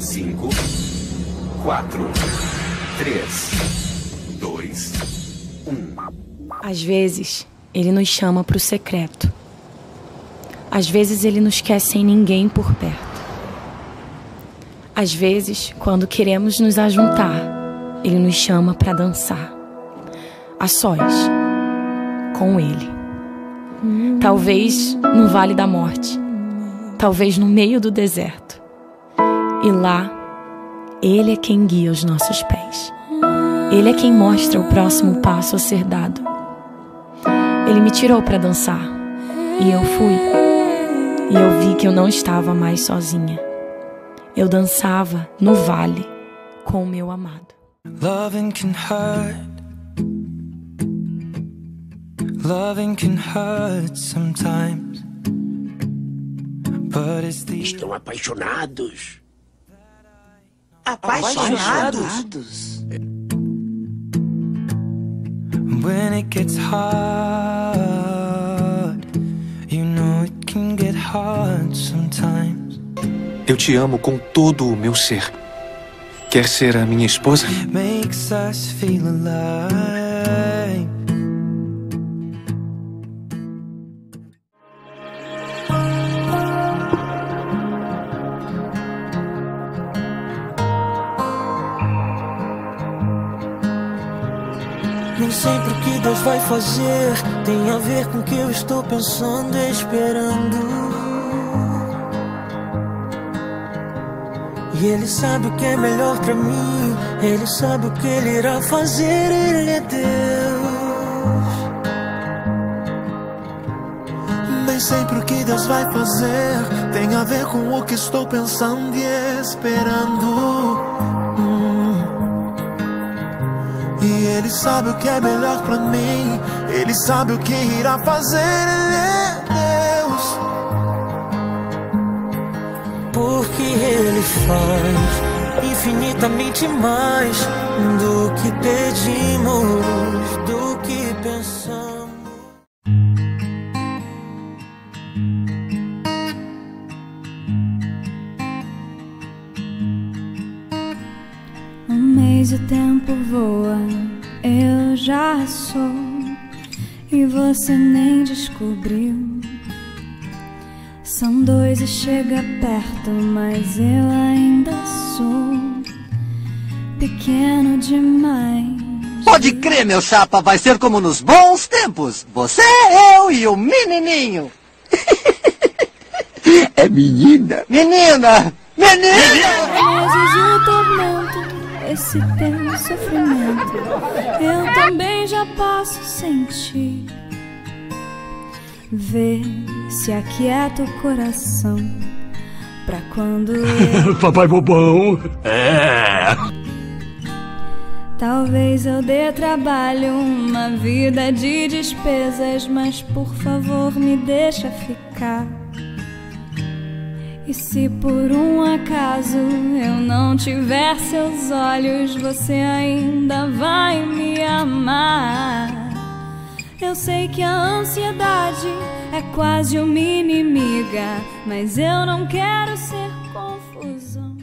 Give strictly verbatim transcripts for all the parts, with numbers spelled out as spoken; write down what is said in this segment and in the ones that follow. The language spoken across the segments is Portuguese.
Cinco, quatro, três, dois, um. Às vezes, ele nos chama pro secreto. Às vezes, ele nos quer sem ninguém por perto. Às vezes, quando queremos nos ajuntar, ele nos chama pra dançar. A sós, com ele. Talvez no Vale da Morte. Talvez no meio do deserto. E lá, ele é quem guia os nossos pés. Ele é quem mostra o próximo passo a ser dado. Ele me tirou para dançar. E eu fui. E eu vi que eu não estava mais sozinha. Eu dançava no vale com o meu amado. Loving can hurt. Loving can hurt sometimes. But it's the... Estão apaixonados. Apaixonados? When it gets hard, you know it can get hard sometimes. Eu te amo com todo o meu ser. Quer ser a minha esposa? Makes us feel alive. Nem sempre o que Deus vai fazer tem a ver com o que eu estou pensando e esperando. E Ele sabe o que é melhor pra mim, Ele sabe o que Ele irá fazer, Ele é Deus. Nem sempre o que Deus vai fazer tem a ver com o que estou pensando e esperando. E Ele sabe o que é melhor pra mim, Ele sabe o que irá fazer, Ele é Deus. Porque Ele faz infinitamente mais do que pedimos, do que pensamos. Um mês o tempo voa, eu já sou, e você nem descobriu. São dois e chega perto, mas eu ainda sou pequeno demais. Pode crer, meu chapa, vai ser como nos bons tempos. Você, eu e o menininho. É menina. Menina! Menina! Meses de tormento, esse teu sofrimento, eu também já posso sentir. Vê se aquieta o coração pra quando eu... Papai bobão. É. Talvez eu dê trabalho, uma vida de despesas, mas por favor me deixa ficar. E se por um acaso eu não tiver seus olhos, você ainda vai me amar. Eu sei que a ansiedade é quase uma inimiga, mas eu não quero ser confusão.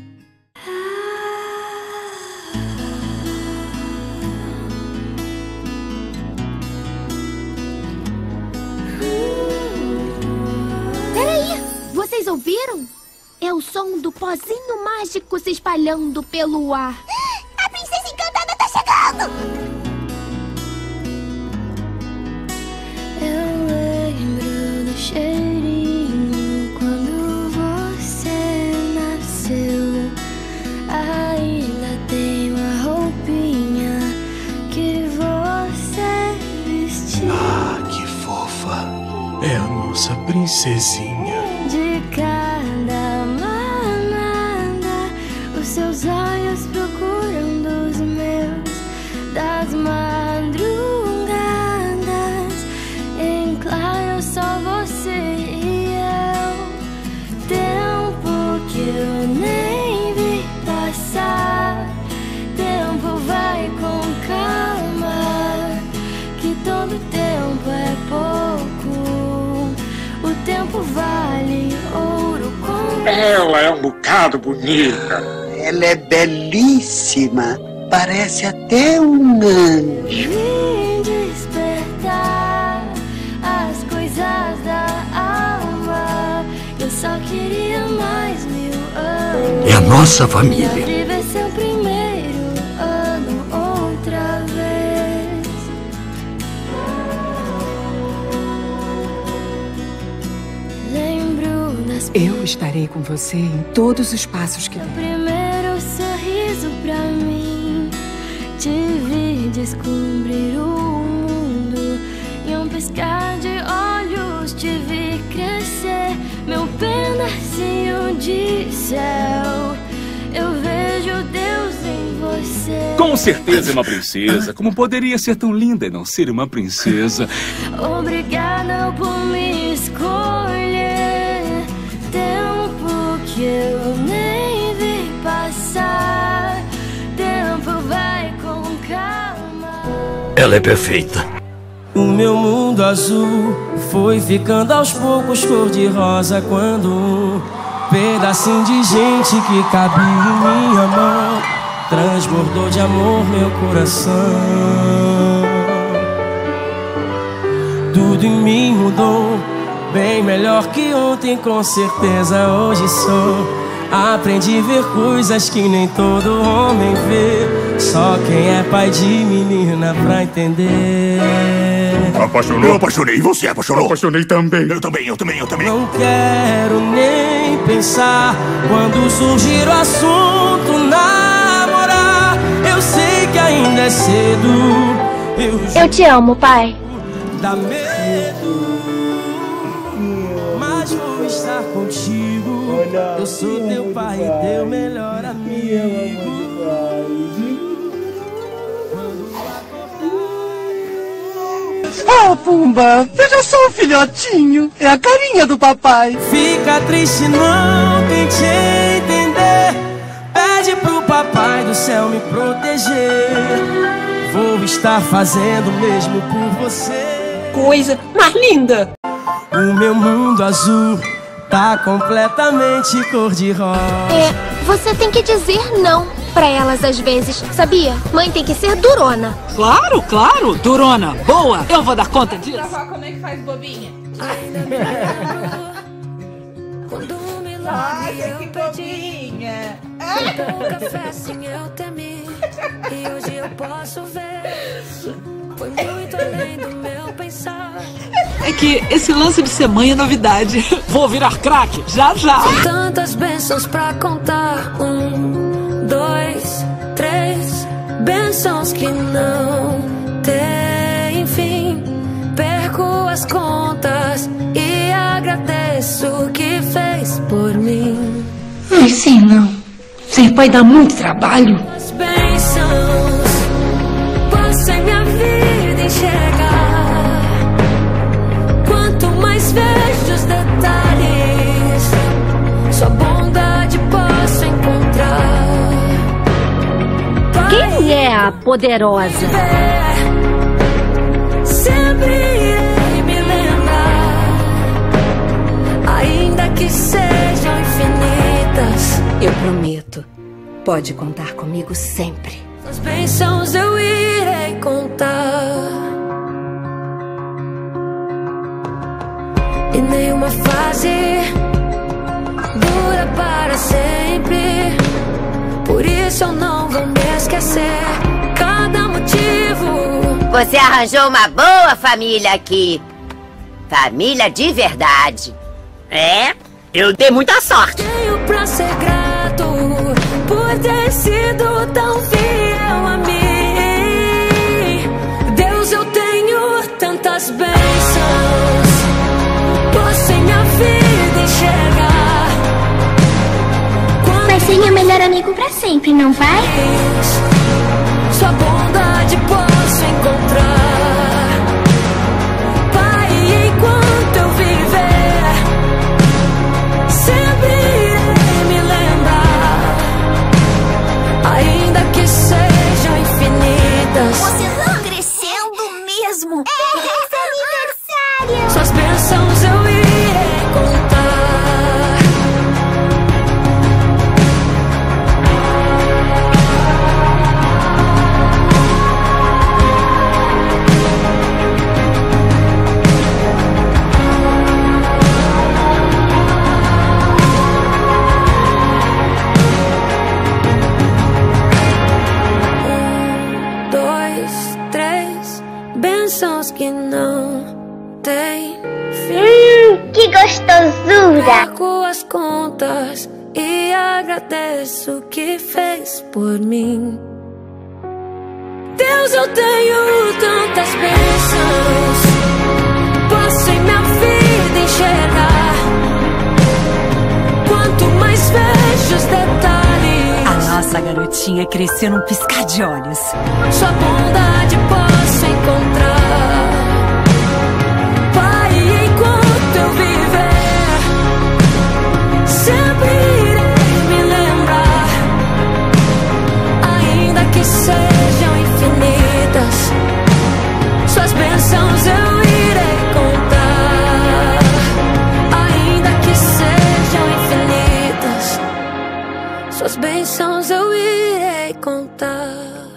Peraí, vocês ouviram? É o som do pozinho mágico se espalhando pelo ar. A princesa encantada tá chegando! Eu lembro do cheirinho quando você nasceu. Ainda tem uma roupinha que você vestiu. Ah, que fofa. É a nossa princesinha. De cada manada, os seus olhos procuram dos meus, das madrugadas. Em claro, só você e eu. Tempo que eu nem vi passar. Tempo vai com calma, que todo tempo é pouco. O tempo vale ouro com... Ela é um bocado bonita. Ela é belíssima. Parece até um anjo. Vim despertar as coisas da alma. Eu só queria mais mil anos. É a nossa família. Pra viver seu primeiro ano outra vez. Lembro nas Eu estarei com você em todos os passos que Seu der. primeiro sorriso pra mim. Te vi descobrir o mundo. Em um piscar de olhos te vi crescer. Meu pedacinho de céu. Eu vejo Deus em você. Com certeza é uma princesa. Como poderia ser tão linda e não ser uma princesa? Obrigada por me escolher. Tempo que eu nem vi passar. Tempo vai com calma. Ela é perfeita. O meu mundo azul foi ficando aos poucos cor-de-rosa quando um pedacinho de gente que cabia em minha mão transbordou de amor meu coração. Tudo em mim mudou, bem melhor que ontem, com certeza hoje sou. Aprendi a ver coisas que nem todo homem vê, só quem é pai de menina pra entender. Apaixonou? Eu apaixonei. E você apaixonou? Eu apaixonei também. Eu também, eu também, eu também. Não quero nem pensar quando surgir o assunto namorar. Eu sei que ainda é cedo. Eu, Eu te amo, pai. Dá medo, mas vou estar contigo. Eu sou teu pai e teu melhor amigo. Oh, Pumba, veja só o filhotinho. É a carinha do papai. Fica triste, não tente entender. Pede pro papai do céu me proteger. Vou estar fazendo o mesmo por você. Coisa mais linda. O meu mundo azul tá completamente cor-de-rosa. É, você tem que dizer não pra elas às vezes, sabia? Mãe tem que ser durona. Claro, claro, durona. Boa, eu vou dar conta disso. Como é que faz, bobinha? Nossa, que bobinha. Um café sim eu temi. E hoje eu posso ver. Foi muito além do meu pensar. É que esse lance de ser mãe é novidade. Vou virar craque já já. São tantas bênçãos pra contar. Um, dois, três. Bênçãos que não tem fim. Perco as contas e agradeço o que fez por mim. Ai, sim, não. Ser pai dá muito trabalho. As bênçãos você minha vida enxergar. Quanto mais vejo os detalhes, sua bondade posso encontrar. Quem é a poderosa? Sempre irei me lembrar, ainda que sejam infinitas. Eu prometo, pode contar comigo sempre. As bênçãos eu irei contar. E nenhuma fase dura para sempre. Por isso eu não vou me esquecer cada motivo. Você arranjou uma boa família aqui. Família de verdade. É, eu dei muita sorte. Tenho pra ser grato por ter sido tão fiel a mim. Deus, eu tenho tantas bênçãos. Posso em minha vida enxergar. Vai ser meu melhor amigo pra sempre, não vai? Sua bondade posso encontrar. Pai, enquanto eu viver, sempre irei me lembrar, ainda que sejam infinitas. Você tá crescendo mesmo. É, é aniversário. Suas bênçãos eu irei contar. que não tem fim. Hum, que gostosura! Pago as contas e agradeço o que fez por mim. Deus, eu tenho tantas bênçãos, posso em minha vida enxergar. Quanto mais vejo os detalhes, a nossa garotinha cresceu num piscar de olhos. Sua bondade posso encontrar. Pai, enquanto eu viver, sempre irei me lembrar. Ainda que sejam infinitas, suas bênçãos eu irei contar. Ainda que sejam infinitas, suas bênçãos eu irei contar.